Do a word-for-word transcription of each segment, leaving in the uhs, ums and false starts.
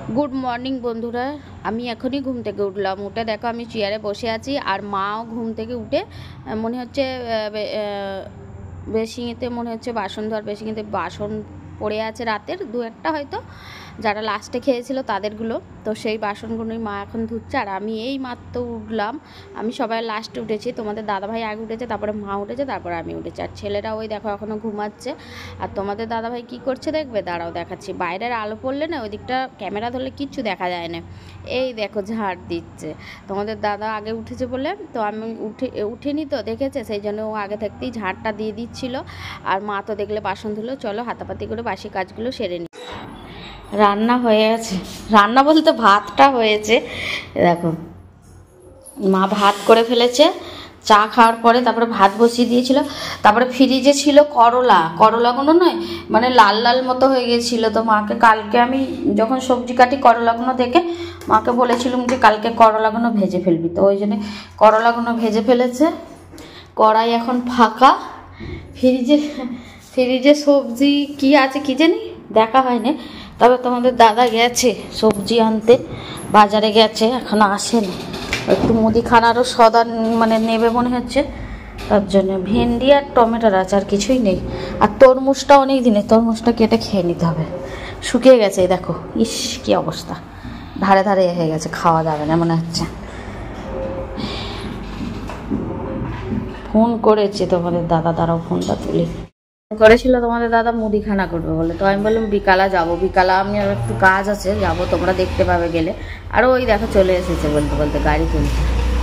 Good morning বন্ধুরা, আমি এখনই ঘুম থেকে উঠলাম। উঠে দেখো আমি চেয়ারে বসে আছি, আর মাও ঘুম থেকে উঠে মনে হচ্ছে বেসিংয়েতে মনে হচ্ছে বাসন ধোয়ার বেসিংয়েতে বাসন পড়ে আছে রাতের দু একটা, হয়তো যারা লাস্টে খেয়েছিল তাদেরগুলো। তো সেই বাসনগুলোই মা এখন ধুচ্ছে, আর আমি এই মাত্র উঠলাম। আমি সবাই লাস্টে উঠেছি, তোমাদের দাদাভাই আগে উঠেছে, তারপরে মা উঠেছে, তারপরে আমি উঠেছি। আর ছেলেরা ওই দেখো এখনও ঘুমাচ্ছে। আর তোমাদের দাদাভাই কি করছে দেখবে, দাঁড়াও দেখাচ্ছি। বাইরের আলো পড়লে না ওই দিকটা ক্যামেরা ধরলে কিচ্ছু দেখা যায় না। এই দেখো ঝাড় দিচ্ছে। তোমাদের দাদা আগে উঠেছে বলে তো আমি উঠে উঠেনি তো দেখেছে, সেই জন্য ও আগে থাকতেই ঝাড়টা দিয়ে দিচ্ছিল। আর মা তো দেখলে বাসন ধুলো। চলো হাতাপাতি করে বাসি কাজগুলো সেরে নি। রান্না হয়ে গেছে, রান্না বলতে ভাতটা হয়েছে। দেখো মা ভাত করে ফেলেছে, চা খাওয়ার পরে তারপরে ভাত বসিয়ে দিয়েছিল। তারপরে ফ্রিজে ছিল করলা, করলাগুলো নয় মানে লাল লাল মতো হয়ে গিয়েছিল। তো মাকে কালকে আমি যখন সবজি কাটি করলাগুলো দেখে মাকে বলেছিলাম যে কালকে করলাগুলো ভেজে ফেলবি, তো ওই জন্য করলাগুলো ভেজে ফেলেছে। কড়াই এখন ফাঁকা। ফ্রিজে ফ্রিজে সবজি কি আছে কি জানি, দেখা হয়নি। তবে তোমাদের দাদা গেছে সবজি আনতে, বাজারে গেছে, এখনো আসেনি। একটু মুদিখানারও সদা মানে নেবে মনে হচ্ছে, তার জন্য ভেন্ডি আর টমেটোর আছে, আর কিছুই নেই। আর তরমুজটা অনেক দিনের, তরমুজটা কেটে খেয়ে নিতে হবে, শুকিয়ে গেছে। এই দেখো, ইস কি অবস্থা, ধারে ধারে হয়ে গেছে, খাওয়া যাবে না মনে হচ্ছে। ফোন করেছে তোমাদের দাদা, দাঁড়াও ফোনটা তুলি। করেছিল তোমাদের দাদা মুদিখানা করবে বলে, তো আমি বললাম বিকালা যাবো, বিকালা আমি আর একটু কাজ আছে যাবো, তোমরা দেখতে পাবে গেলে। আর ওই দেখো চলে এসেছে বলতে বলতে গাড়ি তুলতে।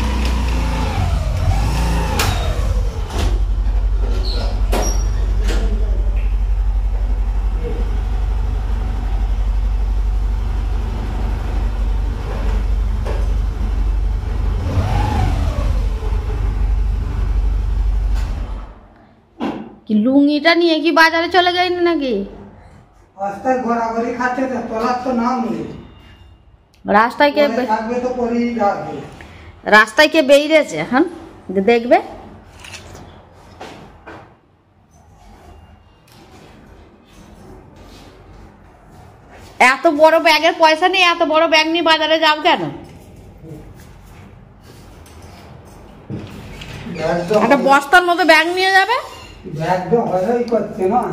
কি লুঙ্গিটা নিয়ে কি বাজারে চলে যায়নি নাকি? রাস্তায় ঘোরাঘুরি খাচ্ছে, তোলার তো নাম নেই। রাস্তায় কে থাকবে তো পরেই যাবে। রাস্তায় কে বেরিয়েছে এখন দেখবে। এত বড় ব্যাগের পয়সা নেই, এত বড় ব্যাগ নিয়ে বাজারে যাও কেন? একটা বস্তার মতো ব্যাগ নিয়ে যাবে। ব্যাগ তো হয়ই করছে না,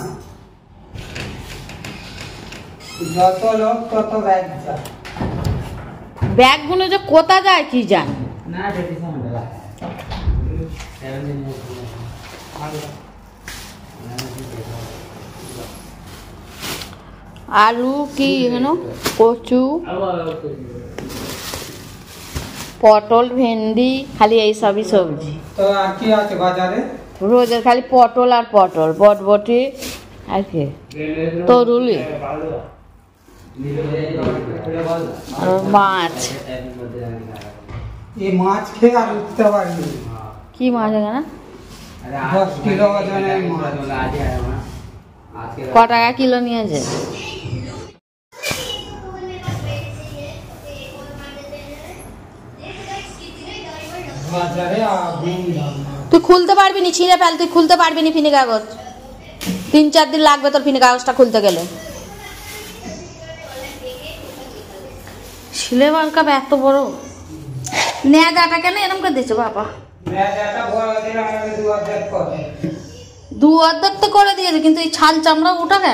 যত লোক তত ব্যাগ যায়। ব্যাগগুলো যে কোথা যায় কি জানি না। আলু কি এখানে, কচু, পটল, ভেন্ডি, খালি এই সবই সবজি। তো আর কি আছে বাজারে? রোজের খালি পটল আর পটল, বটবটি আর কি তরুলি আর মাছ। এই মাছ খেয়ে আর উঠতে পারিনি। কি মাছ এখানে? দশ কিলো ওজনের মাছ। ক টাকা কিলো নিয়েছে? বাজারে আগুন দাম। তুই খুলতে পারবি নি, ছিঁড়ে ফেল, তুই খুলতে পারবি নি ফিনি কাগজ। তিন চার দিন লাগবে তোর ফিনি কাগজটা খুলতে গেলে। সিলেবার কাপ এত বড় নেয়াটা কেন এরকম করে দিচ্ছে বাবা? দু অর্ধেক তো করে দিয়েছে, কিন্তু এই ছাল চামড়া ওটা কেন?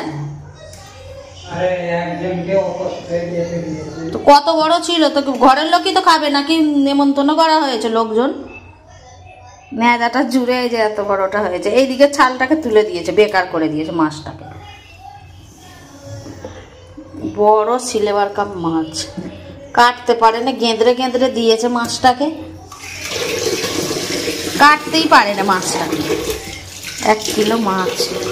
তো কত বড় ছিল? তো ঘরের লোকই তো খাবে নাকি নেমন্তন্ন করা হয়েছে লোকজন? নেয়াটা জুড়ে যে এত বড়টা হয়েছে। এইদিকে ছালটাকে তুলে দিয়েছে, বেকার করে দিয়েছে মাছটাকে। বড় সিলেবার কাপ মাছ কাটতে পারে না, গেঁদড়ে গেঁদড়ে দিয়েছে মাছটাকে, কাটতেই পারে না মাছটাকে। এক কিলো মাছ,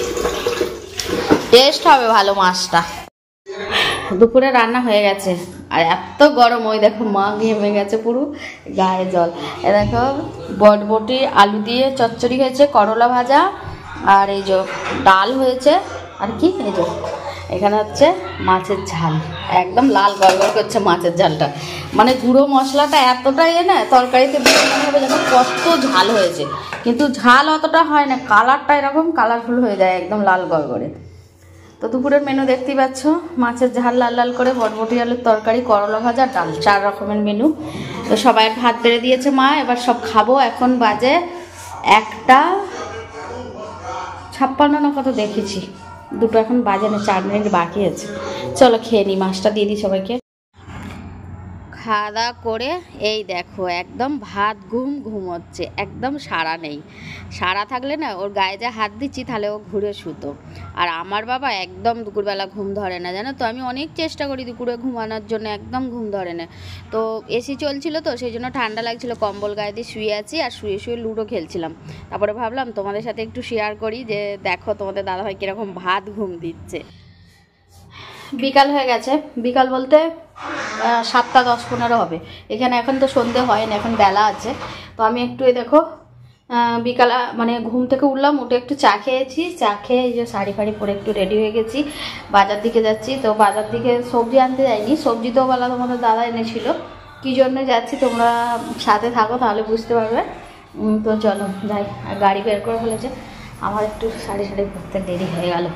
টেস্ট হবে ভালো মাছটা। দুপুরে রান্না হয়ে গেছে, আর এত গরম, ওই দেখো মা ঘেমে গেছে পুরো গায়ে জল। এ দেখো বটবটি আলু দিয়ে চচ্চড়ি হয়েছে, করলা ভাজা, আর এই যে ডাল হয়েছে, আর কি এই যে এখানে হচ্ছে মাছের ঝাল। একদম লাল গড়গড় করছে মাছের ঝালটা, মানে গুঁড়ো মশলাটা এতটাই এ না তরকারিতে মনে হবে যেন কত ঝাল হয়েছে, কিন্তু ঝাল অতটা হয় না, কালারটা এরকম কালারফুল হয়ে যায়, একদম লাল গড়গড়ে। তো তো দুপুরের মেনু দেখতেই পাচ্ছ, মাছের ঝাল লাল লাল করে, বটবটি আলুর তরকারি, করলা ভাজা, ডাল, চার রকমের মেনু। তো সবাই ভাত বেড়ে দিয়েছে মা, এবার সব খাবো। এখন বাজে একটা ছাপ্পান্ন না কত দেখেছি, দুটো এখন বাজে না, চার মিনিট বাকি আছে। চলো খেয়ে নিই, মাছটা দিয়ে দিই সবাইকে। খাওয়া দাওয়া করে এই দেখো একদম ভাত ঘুম ঘুম হচ্ছে, একদম সারা নেই। সারা থাকলে না ওর গায়ে যা হাত দিচ্ছি তাহলে ও ঘুরে শুতো। আর আমার বাবা একদম দুপুরবেলা ঘুম ধরে না, জানো তো। আমি অনেক চেষ্টা করি দুপুরে ঘুমানোর জন্য, একদম ঘুম ধরে না। তো এসি চলছিল তো সেই জন্য ঠান্ডা লাগছিল, কম্বল গায়ে দিয়ে শুয়ে আছি আর শুয়ে শুয়ে লুডো খেলছিলাম। তারপরে ভাবলাম তোমাদের সাথে একটু শেয়ার করি যে দেখো তোমাদের দাদাভাই কীরকম ভাত ঘুম দিচ্ছে। বিকাল হয়ে গেছে, বিকাল বলতে সাতটা দশ পনেরো হবে। এখানে এখন তো সন্ধে হয় না, এখন বেলা আছে। তো আমি একটু এই দেখো বিকালা মানে ঘুম থেকে উঠলাম, উঠে একটু চা খেয়েছি। চা খেয়ে এই যে শাড়ি ফাড়ি পরে একটু রেডি হয়ে গেছি, বাজার দিকে যাচ্ছি। তো বাজার দিকে সবজি আনতে যাইনি, সবজি তো বেলা তোমাদের দাদা এনেছিল। কী জন্য যাচ্ছি তোমরা সাথে থাকো তাহলে বুঝতে পারবে। তো চলো যাই। আর গাড়ি বের করে ফেলেছে, আমার একটু শাড়ি শাড়ি পরতে দেরি হয়ে গেল।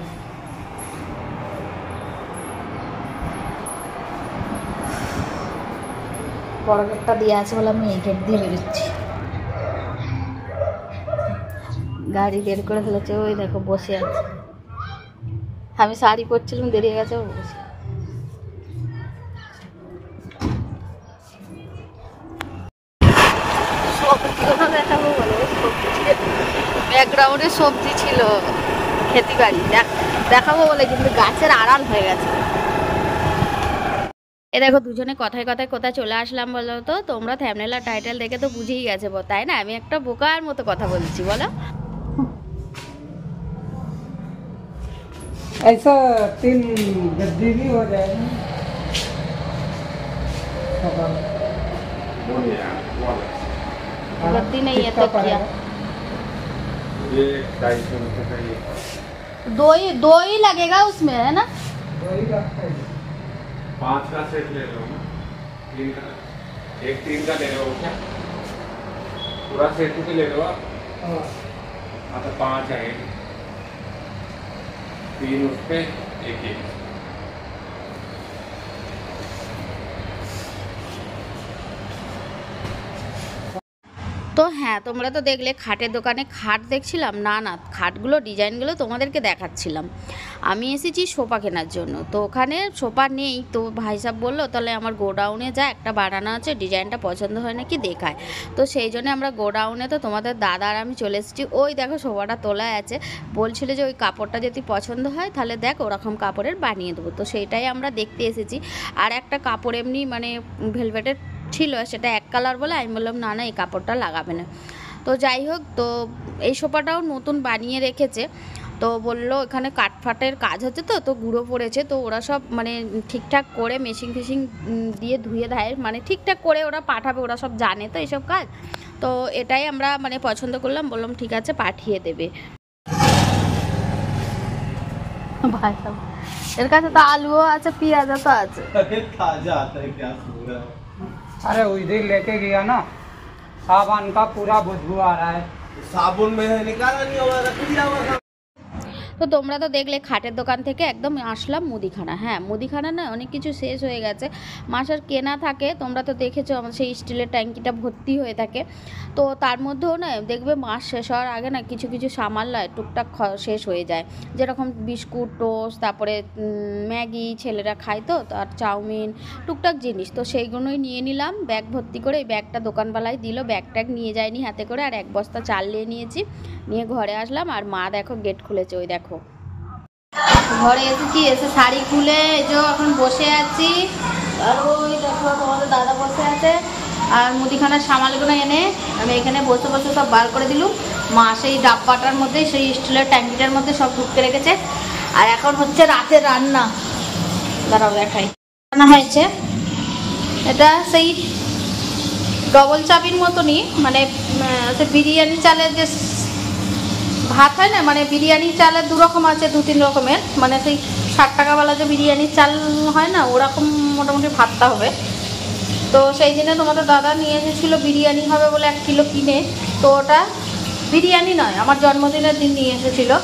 বড় গেটটা দিয়ে আছে বলে আমি এই গেট দিয়ে বেরোচ্ছি। গাড়ি বের করে ফেলেছে, ওই দেখো বসে আছে। আমি শাড়ি পরছিলাম, দেরি হয়ে গেছে, বসে। সবজিগুলো দেখাবো বলে, ব্যাকগ্রাউন্ডে সবজি ছিল, খেতে বাড়ি দেখাবো বলে, কিন্তু গাছের আড়াল হয়ে গেছে। এ দেখো দুজনে কথায় কথায় কোথায় চলে আসলাম বলো তো। তোমরা থাম্বনেল আর টাইটেল দেখে তো বুঝেই গেছে, তাই না? আমি একটা বোকার মতো কথা বলছি, বলো। ऐसा तीन गद्दी भी हो जाएगा। गद्दी नहीं है तो क्या? ये ढाई सौ रुपये का ये दो ही दो ही लगेगा उसमें, है ना? वही लगता है। पाँच का सेट ले लो ना, तीन का, एक तीन का ले लो क्या? पूरा सेट ही ले लो आप। हाँ। हाँ तो पाँच है, तीन उस पे एक एक। তো হ্যাঁ, তোমরা তো দেখলে খাটের দোকানে খাট দেখছিলাম, না না খাটগুলো ডিজাইনগুলো তোমাদেরকে দেখাচ্ছিলাম। আমি এসেছি সোফা কেনার জন্য, তো ওখানে সোফা নেই। তো ভাই সাহেব বললো তাহলে আমার গোডাউনে যা, একটা বানানো আছে, ডিজাইনটা পছন্দ হয় নাকি দেখায়। তো সেই জন্য আমরা গোডাউনে, তো তোমাদের দাদা আর আমি চলে এসেছি। ওই দেখো সোফাটা তোলা আছে, বলছিল যে ওই কাপড়টা যদি পছন্দ হয় তাহলে দেখ ওরকম কাপড়ের বানিয়ে দেবো। তো সেইটাই আমরা দেখতে এসেছি। আর একটা কাপড় এমনি মানে ভেলভেটের ছিল, সেটা এক কালার বলে আমি বললাম না না এই কাপড়টা লাগাবে না। তো যাই হোক, তো এই সোফাটাও নতুন বানিয়ে রেখেছে। তো বললো এখানে কাঠফাটের কাজ হচ্ছে, তো তো গুঁড়ো পড়েছে, তো ওরা সব মানে ঠিকঠাক করে মেশিন ফিশিং দিয়ে ধুয়ে ধায় মানে ঠিকঠাক করে ওরা পাঠাবে, ওরা সব জানে তো এইসব কাজ। তো এটাই আমরা মানে পছন্দ করলাম, বললাম ঠিক আছে পাঠিয়ে দেবে। ভাই এর কাছে তো আলুও আছে, পেঁয়াজও তো আছে। ताजा आता है क्या पूरा? अरे उधर लेके गया ना, सामान का पूरा बदबू आ रहा है। साबुन में है, निकाला नहीं होगा, रख दिया होगा। তো তোমরা তো দেখলে খাটের দোকান থেকে একদম আসলাম মুদিখানা। হ্যাঁ মুদিখানা না অনেক কিছু শেষ হয়ে গেছে, মাসের কেনা থাকে, তোমরা তো দেখেছো আমার সেই স্টিলের ট্যাঙ্কিটা ভর্তি হয়ে থাকে। তো তার মধ্যেও না দেখবে মাস শেষ হওয়ার আগে না কিছু কিছু সামান নয় টুকটাক শেষ হয়ে যায়, যেরকম বিস্কুট, টোস্ট, তারপরে ম্যাগি ছেলেরা খায়, তো আর চাউমিন, টুকটাক জিনিস। তো সেইগুলোই নিয়ে নিলাম ব্যাগ ভর্তি করে। এই ব্যাগটা দোকানওয়ালাই দিল, ব্যাগ ট্যাগ নিয়ে যায়নি হাতে করে। আর এক বস্তা চাল নিয়ে নিয়েছি, নিয়ে ঘরে আসলাম। আর মা দেখো গেট খুলেছে, ওই দেখো ঘরে এসেছি, এসে শাড়ি খুলে এই যে এখন বসে আছি। আর ওই দেখো তোমাদের দাদা বসে আছে। আর মুদিখানার সামানগুলো এনে আমি এখানে বসে বসে সব বার করে দিলুম। মা সেই ডাব্বাটার মধ্যে, সেই স্টিলের ট্যাঙ্কিটার মধ্যে সব ঢুকতে রেখেছে। আর এখন হচ্ছে রাতে রান্না, দাঁড়াও দেখাই। রান্না হয়েছে এটা সেই ডবল চাপির মতনই, মানে বিরিয়ানি চালের যে ভাত হয় না, মানে বিরিয়ানি চালের দু রকম আছে, দু তিন রকমের, মানে সেই ষাট টাকাওয়ালা যে বিরিয়ানির চাল হয় না, ওরকম মোটামুটি ভাতটা হবে। তো সেই দিনে তোমাদের দাদা নিয়ে এসেছিলো বিরিয়ানি হবে বলে এক কিলো কিনে। তো ওটা বিরিয়ানি নয়, আমার জন্মদিনের দিন নিয়ে এসেছিলো।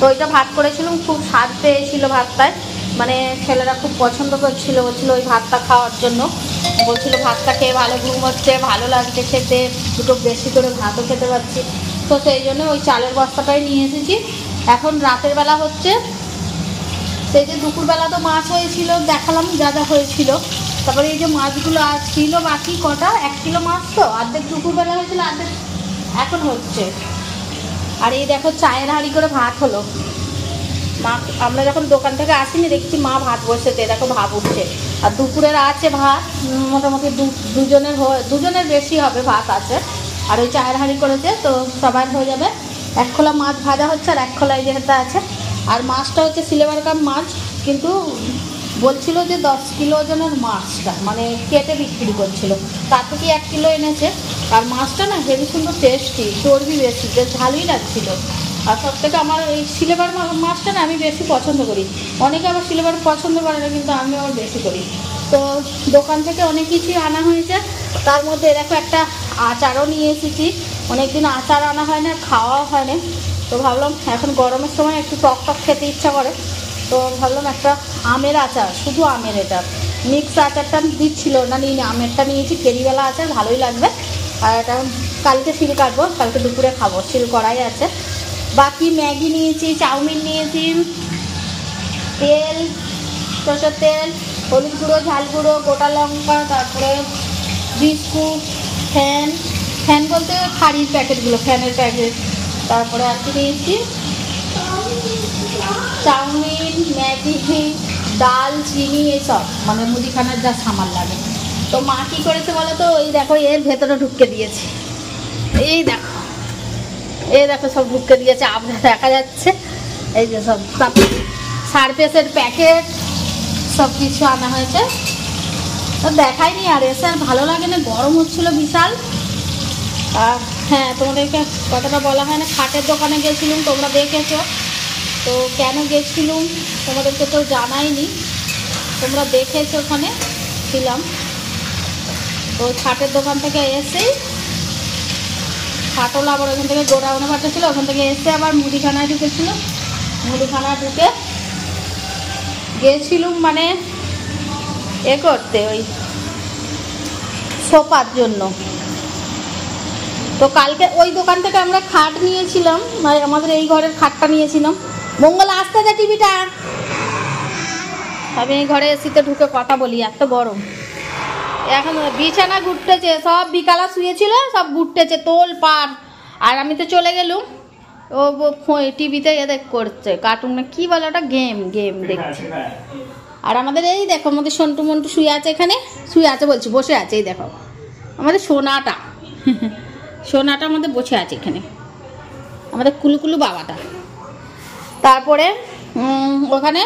তো ওইটা ভাত করেছিলাম, খুব স্বাদ পেয়েছিল ভাতটায়, মানে ছেলেরা খুব পছন্দ করছিল, বলছিল ওই ভাতটা খাওয়ার জন্য, বলছিল ভাতটা খেয়ে ভালো ঘুম হচ্ছে, ভালো লাগছে খেতে, দুটো বেশি করে ভাতও খেতে পারছি। তো সেই জন্য ওই চালের বস্তাটাই নিয়ে এসেছি। এখন রাতের বেলা হচ্ছে, সেই যে দুপুরবেলা তো মাছ হয়েছিল, দেখালাম যা যা হয়েছিল। তারপরে এই যে মাছগুলো আর ছিল বাকি কটা, এক কিলো মাছ তো অর্ধেক দুপুরবেলা হয়েছিল, অর্ধেক এখন হচ্ছে। আর এই দেখো চায়ের হাঁড়ি করে ভাত হলো। মা, আমরা যখন দোকান থেকে আসিনি দেখছি মা ভাত বসেছে, দেখো ভাত উঠছে। আর দুপুরের আছে ভাত, মোটামুটি দুজনের দুজনের বেশি হবে ভাত আছে। আর ওই চায়ের হাঁড়ি করেছে, তো সবার হয়ে যাবে। এক খোলা মাছ ভাজা হচ্ছে আর এক খোলা এই যেটা আছে। আর মাছটা হচ্ছে সিলভার কাপ মাছ, কিন্তু বলছিল যে দশ কিলো ওজনের মাছটা, মানে কেটে বিক্রি করছিল, তার থেকে এক কিলো এনেছে। আর মাছটা না হেভি সুন্দর টেস্টি, চর্বি বেশি, বেশ ভালোই লাগছিল। আর সব থেকে আমার এই সিলভার মাছটা না আমি বেশি পছন্দ করি। অনেকে আবার সিলভার পছন্দ করে না, কিন্তু আমি আবার বেশি করি। তো দোকান থেকে অনেক কিছুই আনা হয়েছে, তার মধ্যে এরকম একটা আচারও নিয়ে এসেছি। অনেকদিন আচার আনা হয় না, খাওয়াও হয় না, তো ভাবলাম এখন গরমের সময় একটু টক টক খেতে ইচ্ছা করে, তো ভাবলাম একটা আমের আচার, শুধু আমের, এটা মিক্স আচারটা দিচ্ছিল না, নিয়ে আমেরটা নিয়েছি, কেরিবেলা আচার ভালোই লাগবে। আর এটা কালকে শিল কাটবো, কালকে দুপুরে খাবো, শিল করাই আছে। বাকি ম্যাগি নিয়েছি, চাউমিন নিয়েছি, তেল, সরষের তেল, হলুদ গুঁড়ো, ঝাল গুঁড়ো, গোটা লঙ্কা, তারপরে বিস্কুট, ফ্যান, ফ্যান বলতে খাড়ির প্যাকেটগুলো, ফ্যানের প্যাকেট, তারপরে আর কি নিয়েছি চাউমিন, ম্যাগি, ডাল, চিনি, এসব মানে মুদিখানার যা সামান লাগে। তো মা কী করেছে বলো তো, ওই দেখো এর ভেতরে ঢুকে দিয়েছে, এই দেখো, এই দেখো সব ঢুকে দিয়েছে, আপনার দেখা যাচ্ছে এই যে সব সারফেসের প্যাকেট সব কিছু আনা হয়েছে। তো দেখাইনি, আর এসে আর ভালো লাগে না, গরম হচ্ছিল বিশাল। আর হ্যাঁ, তোমাদেরকে কথাটা বলা হয় না, খাটের দোকানে গেছিলাম, তোমরা দেখেছো। তো কেন গেছিলাম তোমাদেরকে তো জানাইনি, তোমরা দেখেছো, ওখানে ছিলাম। তো খাটের দোকান থেকে এসেই খাটল আবার ওখান থেকে গোডাউনে পাঠাচ্ছিলো, ওখান থেকে এসে আবার মুদিখানায় ঢুকেছিল, মুদিখানায় ঢুকে গেছিলুম মানে এ করতে ওই সোফার জন্য। তো কালকে ওই দোকান থেকে আমরা খাট নিয়েছিলাম, মানে আমাদের এই ঘরের খাটটা নিয়েছিলাম। মঙ্গল আসতে দে টিভিটা, আমি এই ঘরে এসিতে ঢুকে কথা বলি, এত গরম। এখন বিছানা ঘুরতেছে, সব বিকালা শুয়েছিল, সব ঘুরতেছে তোল পার। আর আমি তো চলে গেলুম, ও টিভিতে এ দেখ করছে কার্টুন, না কি বলে ওটা, গেম গেম দেখছে। আর আমাদের এই দেখো, আমাদের সন্টু মন্টু শুয়ে আছে এখানে, শুয়ে আছে বলছি, বসে আছে, এই দেখো আমাদের সোনাটা, সোনাটা আমাদের বসে আছে এখানে, আমাদের কুলুকুলু বাবাটা। তারপরে ওখানে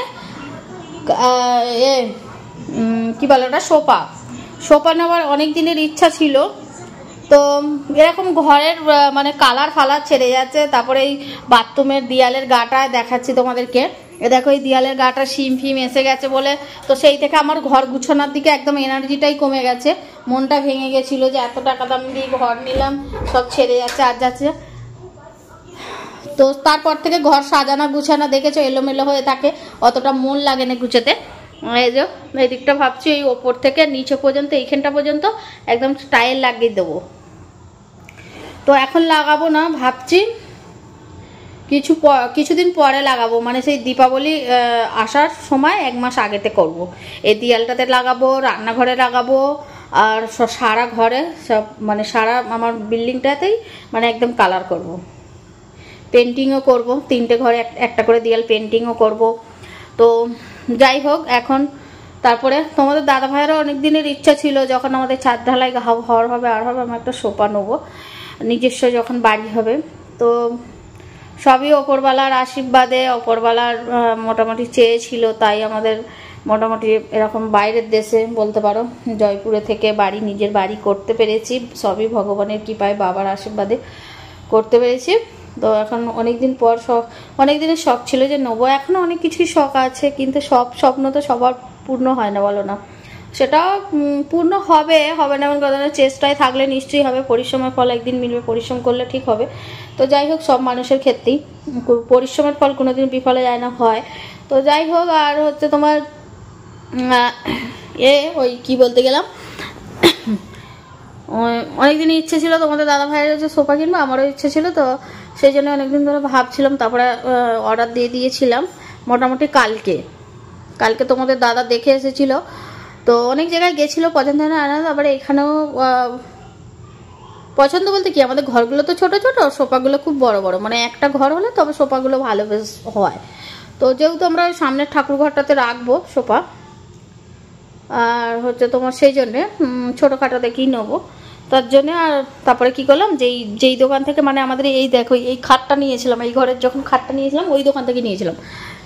এ কী বলে ওটা, সোফা, সোফা নেওয়ার অনেক দিনের ইচ্ছা ছিল। তো এরকম ঘরের মানে কালার ফালার ছেড়ে যাচ্ছে। তারপরে এই বাথরুমের দেয়ালের গাটায় দেখাচ্ছি তোমাদেরকে, এ দেখো এই দেয়ালের গাটা শিম ফিম এসে গেছে বলে, তো সেই থেকে আমার ঘর গুছানোর দিকে একদম এনার্জিটাই কমে গেছে, মনটা ভেঙে গেছিল যে এত টাকা দাম দিয়ে ঘর নিলাম, সব ছেড়ে যাচ্ছে আর যাচ্ছে। তো তারপর থেকে ঘর সাজানো গুছানো দেখেছো এলোমেলো হয়ে থাকে, অতটা মন লাগে না গুছাতে। এই যে এই দিকটা ভাবছি এই ওপর থেকে নিচে পর্যন্ত, এইখানটা পর্যন্ত একদম টাইল লাগিয়ে দেবো। তো এখন লাগাবো না, ভাবছি কিছু কিছুদিন পরে লাগাবো, মানে সেই দীপাবলি আসার সময় এক মাস আগেতে করব। এই দেয়ালটাতে লাগাবো, রান্নাঘরে লাগাবো, আর সারা ঘরে সব মানে সারা আমার বিল্ডিংটাতেই মানে একদম কালার করব, পেন্টিংও করব, তিনটে ঘরে একটা করে দেয়াল পেন্টিংও করব। তো যাই হোক, এখন তারপরে তোমাদের দাদা ভাইয়েরও অনেক দিনের ইচ্ছা ছিল, যখন আমাদের ছাদ ঢালাই ঘর হবে আর হবে, আমার একটা সোফা নেবো নিজস্ব যখন বাড়ি হবে। তো সবই ওপরওয়ালার আশীর্বাদে, ওপরওয়ালার মোটামুটি চেয়েছিল, তাই আমাদের মোটামুটি এরকম বাইরের দেশে বলতে পারো জয়পুরে থেকে বাড়ি, নিজের বাড়ি করতে পেরেছি, সবই ভগবানের কৃপায়, বাবার আশীর্বাদে করতে পেরেছি। তো এখন অনেক দিন পর শখ, অনেক দিনের শখ ছিল যে নেবো, এখনও অনেক কিছুই শখ আছে, কিন্তু সব স্বপ্ন তো সবার পূর্ণ হয় না, বলো না। সেটা পূর্ণ হবে হবে না এমন কথা না, চেষ্টায় থাকলে নিশ্চয়ই হবে, পরিশ্রমের ফল একদিন মিলবে, পরিশ্রম করলে ঠিক হবে। তো যাই হোক, সব মানুষের ক্ষেত্রেই পরিশ্রমের ফল কোনোদিন বিফলে যায় না, হয়। তো যাই হোক, আর হচ্ছে তোমার এ ওই কি বলতে গেলাম, অনেকদিন ইচ্ছে ছিল তোমাদের দাদা ভাইয়ের হচ্ছে সোফা কিনবো, আমারও ইচ্ছে ছিল, তো সেই জন্য অনেকদিন ধরে ভাবছিলাম, তারপরে অর্ডার দিয়ে দিয়েছিলাম মোটামুটি কালকে। কালকে তোমাদের দাদা দেখে এসেছিল, তো অনেক জায়গায় গেছিলো, পছন্দ হয় না আনা, তারপরে এখানেও পছন্দ বলতে কি, আমাদের ঘরগুলো তো ছোট ছোট, সোফাগুলো খুব বড় বড়, মানে একটা ঘর হলে তবে সোফাগুলো ভালো বেশ হয়। তো যেহেতু আমরা সামনের ঠাকুর ঘরটাতে রাখবো সোফা, আর হচ্ছে তোমার সেই জন্যে ছোটোখাটো দেখেই নেবো, তার জন্যে। আর তারপরে কি করলাম, যেই যেই দোকান থেকে মানে আমাদের এই দেখো এই খাটটা নিয়েছিলাম, এই ঘরের যখন খাটটা নিয়েছিলাম ওই দোকান থেকে নিয়েছিলাম,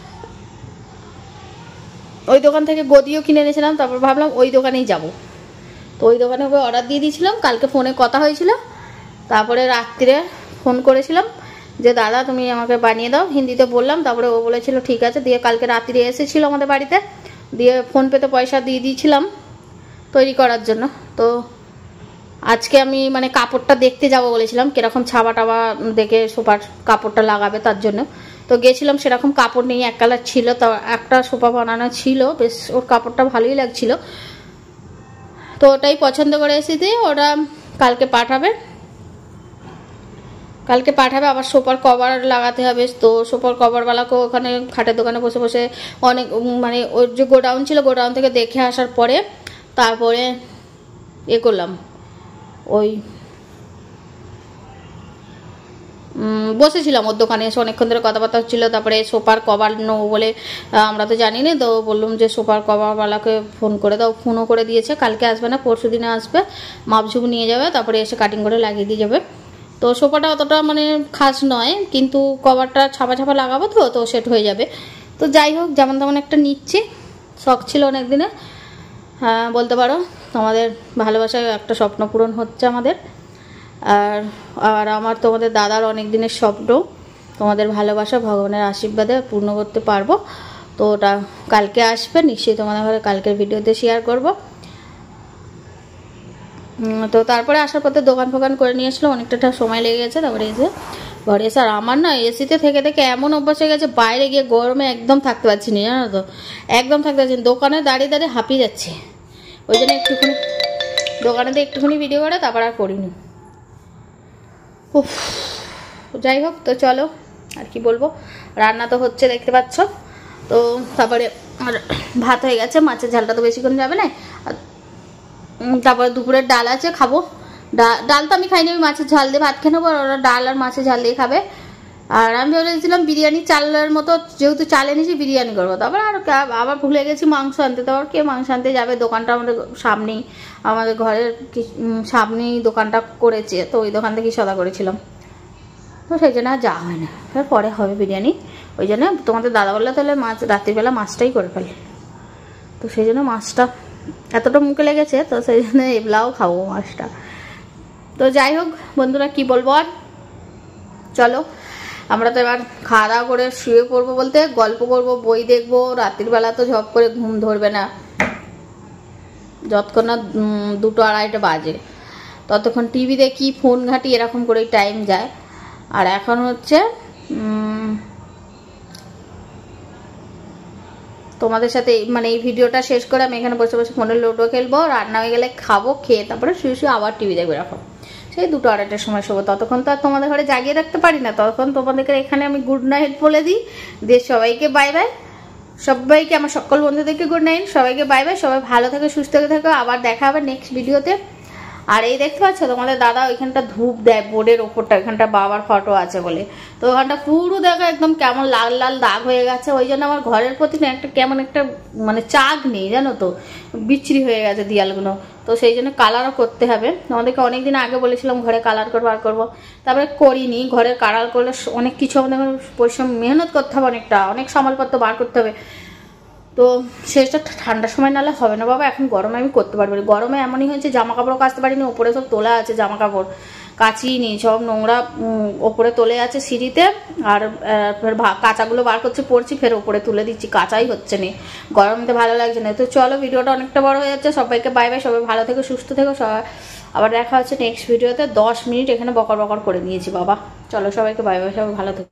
ওই দোকান থেকে গদিও কিনে এনেছিলাম, তারপর ভাবলাম ওই দোকানেই যাব। তো ওই দোকানে অর্ডার দিয়ে দিয়েছিলাম, কালকে ফোনে কথা হয়েছিল, তারপরে রাত্রিরে ফোন করেছিলাম যে দাদা তুমি আমাকে বানিয়ে দাও, হিন্দিতে বললাম, তারপরে ও বলেছিল ঠিক আছে, দিয়ে কালকে রাত্রিরে এসেছিলো আমাদের বাড়িতে, দিয়ে ফোনপেতে পয়সা দিয়ে দিয়েছিলাম তৈরি করার জন্য। তো আজকে আমি মানে কাপড়টা দেখতে যাব বলেছিলাম, কিরকম ছাবা টাবা দেখে সোফার কাপড়টা লাগাবে তার জন্য। তো গেছিলাম, সেরকম কাপড় নেই, এক কালার ছিল, তা একটা সোফা বানানো ছিল, বেশ ওর কাপড়টা ভালোই লাগছিল, তো ওটাই পছন্দ করে এসেছি। ওরা কালকে পাঠাবে, কালকে পাঠাবে আবার সোফার কভার লাগাতে হবে, তো সোফার কভারওয়ালাকে ওখানে খাটের দোকানে বসে বসে অনেক মানে ওর যে গোডাউন ছিল, গোডাউন থেকে দেখে আসার পরে তারপরে এ করলাম, ওই বসেছিলাম ওর দোকানে এসে, অনেকক্ষণ ধরে কথাবার্তা হচ্ছিলো। তারপরে সোফার কভার নেবো বলে আমরা তো জানি না, তো বললাম যে সোফার কভারওয়ালাকে ফোন করে দাও, ফোনও করে দিয়েছে, কালকে আসবে না পরশু দিনে আসবে, মাপঝুপ নিয়ে যাবে, তারপরে এসে কাটিং করে লাগিয়ে দিয়ে যাবে। তো সোফাটা অতটা মানে খাস নয়, কিন্তু কভারটা ছাপা ছাপা লাগাবো, তো তো সেট হয়ে যাবে। তো যাই হোক, যেমন তেমন একটা নিচ্ছি, শখ ছিল অনেক দিনে, হ্যাঁ বলতে পারো তোমাদের ভালোবাসায় একটা স্বপ্ন পূরণ হচ্ছে আমাদের। আর আর আমার তোমাদের দাদার অনেক দিনের স্বপ্ন, তোমাদের ভালোবাসা ভগবানের আশীর্বাদে পূর্ণ করতে পারবো। তো ওটা কালকে আসবে নিশ্চয়ই, তোমাদের ঘরে কালকের ভিডিওতে শেয়ার করব। তো তারপরে আসার পথে দোকান ফোকান করে নিয়ে আসলো, অনেকটা সময় লেগে গেছে। তারপরে এসে ঘরে এসে, আর আমার না এসিতে থেকে থেকে এমন অভ্যাস হয়ে গেছে, বাইরে গিয়ে গরমে একদম থাকতে পারছি না, জানো তো, একদম থাকতে পারছি না, দোকানে দাঁড়িয়ে দাঁড়িয়ে হাঁপিয়ে যাচ্ছে, ওই জন্য একটুখানি দোকানেতে একটুখানি ভিডিও করে তারপর আর করিনি। উফ, যাই হোক, তো চলো আর কি বলবো, রান্না তো হচ্ছে দেখতে পাচ্ছ। তো তারপরে আর ভাত হয়ে গেছে, মাছের ঝালটা তো বেশিক্ষণ যাবে না, তারপরে দুপুরের ডাল আছে, খাবো। ডাল তো আমি খাইনি, আমি মাছের ঝাল দিয়ে ভাত খেয়ে নেবো, আর ওরা ডাল আর মাছের ঝাল দিয়ে খাবে। আর আমি ভেবেছিলাম বিরিয়ানি চালের মতো, যেহেতু চাল এনেছি বিরিয়ানি করবো, তারপর আর আবার ভুলে গেছি মাংস আনতে, তারপর কে মাংস আনতে যাবে, দোকানটা আমাদের সামনেই, আমাদের ঘরের সামনেই দোকানটা করেছে, তো ওই দোকান থেকেই সদা করেছিলাম, তো সেই জন্য আর যাওয়া হয় না। পরে হবে বিরিয়ানি, ওই জন্য তোমাদের দাদা বললে তাহলে মাছ রাত্রিবেলা মাছটাই করে ফেলে, তো সেই জন্য মাছটা এতটা মুখে লেগেছে, তো সেই জন্য এবলাও খাবো মাছটা। তো যাই হোক বন্ধুরা, কি বলবো আর, চলো আমরা তো এবার খাওয়া দাওয়া করে শুয়ে পড়বো, বলতে গল্প করবো, বই দেখবো, রাত্রিবেলা তো ঝপ করে ঘুম ধরবে না, যতক্ষণ না দুটো আড়াইটা বাজে, ততক্ষণ টিভি দেখি, ফোন ঘাঁটি, এরকম করেই টাইম যায়। আর এখন হচ্ছে তোমাদের সাথে মানে এই ভিডিওটা শেষ করে আমি এখানে বসে বসে ফোনে লুডো খেলবো, রান্না হয়ে গেলে খাবো, খেয়ে তারপরে শুয়ে শুয়ে আবার টিভি দেখবো, এরকম সেই দুটো আড়াইটার সময় শোবো। ততক্ষণ তো আর তোমাদের ঘরে জাগিয়ে রাখতে পারি না, ততক্ষণ তোমাদেরকে এখানে আমি গুড নাইট বলে দিই, দিয়ে সবাইকে বাই বাই, সবাইকে আমার সকল বন্ধুদেরকে গুড নাইট, সবাইকে বাই বাই, সবাই ভালো থেকে সুস্থ থেকো, আবার দেখা হবে নেক্সট ভিডিওতে। আর এই দেখতে পাচ্ছ তোমাদের দাদা ওইখানটা ধূপ দেয় বোর্ডের ওপরটা, ওইখানটা বাবার ফটো আছে বলে, তো ওখানটা পুরো দেখো একদম কেমন লাল লাল দাগ হয়ে গেছে, ওই জন্য আমার ঘরের প্রতি না একটা কেমন একটা মানে চাগ নেই, জানো তো, বিচ্ছিরি হয়ে গেছে দিয়ালগুলো, তো সেই জন্য কালারও করতে হবে। আমাদেরকে অনেকদিন আগে বলেছিলাম ঘরে কালার করবো আর করবো, তারপরে করিনি। ঘরের কালার করলে অনেক কিছু আমাদের পরিশ্রম মেহনত করতে হবে, অনেকটা অনেক সামালপত্র বার করতে হবে, তো সেটা ঠান্ডার সময় নাহলে হবে না বাবা, এখন গরমে আমি করতে পারবো না, গরমে এমনই হয়েছে জামা কাপড়ও কাচতে পারিনি, ওপরে সব তোলা আছে জামা কাপড়, কাচিয়ে নিই, সব নোংরা ওপরে তোলে আছে সিঁড়িতে, আর ফের কাঁচাগুলো বার করছি পড়ছি, ফের ওপরে তুলে দিচ্ছি, কাঁচাই হচ্ছে না, গরমতে ভালো লাগছে না। তো চলো ভিডিওটা অনেকটা বড় হয়ে যাচ্ছে, সবাইকে বাই বাই, সবাই ভালো থেকো সুস্থ থেকো, সবাই আবার দেখা হচ্ছে নেক্সট ভিডিওতে। দশ মিনিট এখানে বকর বকর করে নিয়েছি বাবা, চলো সবাইকে বাই বাই, সবাই ভালো থেকো।